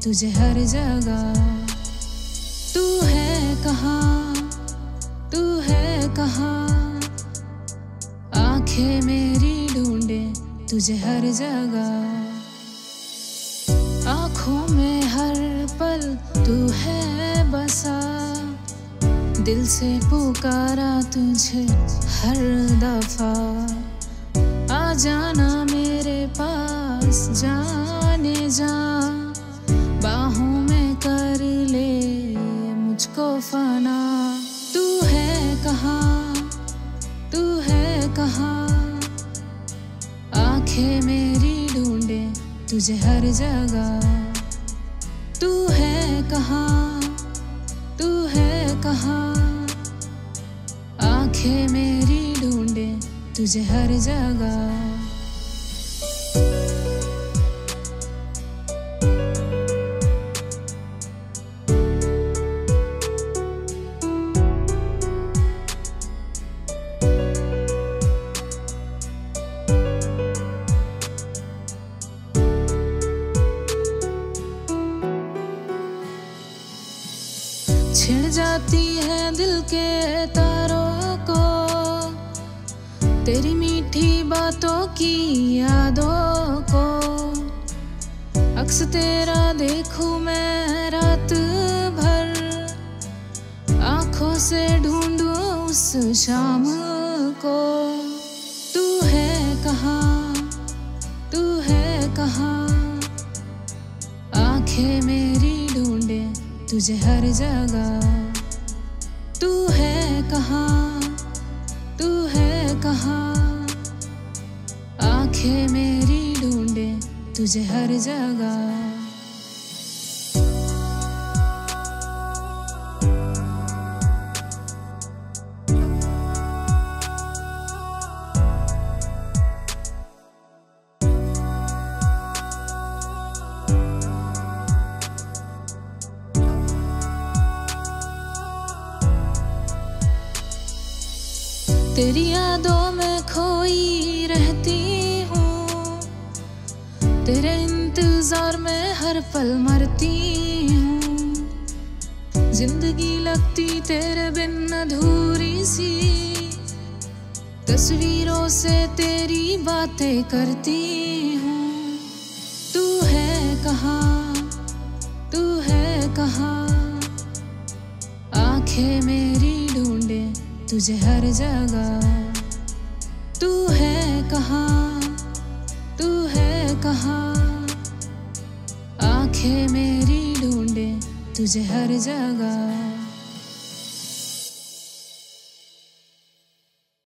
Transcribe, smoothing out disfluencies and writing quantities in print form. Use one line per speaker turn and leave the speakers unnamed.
तुझे हर जगह। तू है कहाँ, तू है कहाँ, आंखें मेरी ढूंढे तुझे हर जगह। आँखों में हर पल तू है बसा, दिल से पुकारा तुझे हर दफा। आ जाना मेरे पास जाने जा, बाहों में कर ले मुझको फना। तू है कहाँ, तू है कहाँ, आंखें मेरी ढूंढे तुझे हर जगह। तू है कहाँ, तू है कहाँ, आंखें मेरी ढूंढे तुझे हर जगह। छिड़ जाती है दिल के तारों को तेरी मीठी बातों की यादों को। अक्स तेरा देखूं मैं रात भर, आंखों से ढूंढूं उस शाम को। तू है कहाँ, तू है कहाँ, आंखें मेरी ढूंढे तुझे हर जगह। तू है कहाँ, तू है कहाँ, आंखें मेरी ढूंढे तुझे हर जगह। तेरी यादों में खोई रहती हूँ, तेरे इंतजार में हर पल मरती हूँ। जिंदगी लगती तेरे बिन अधूरी सी, तस्वीरों से तेरी बातें करती हूँ। तू है कहाँ, तू है कहाँ, आंखें मेरी ढूंढे तुझे हर जगह। तू है कहाँ, तू है कहाँ, आंखें मेरी ढूंढे तुझे हर जगह।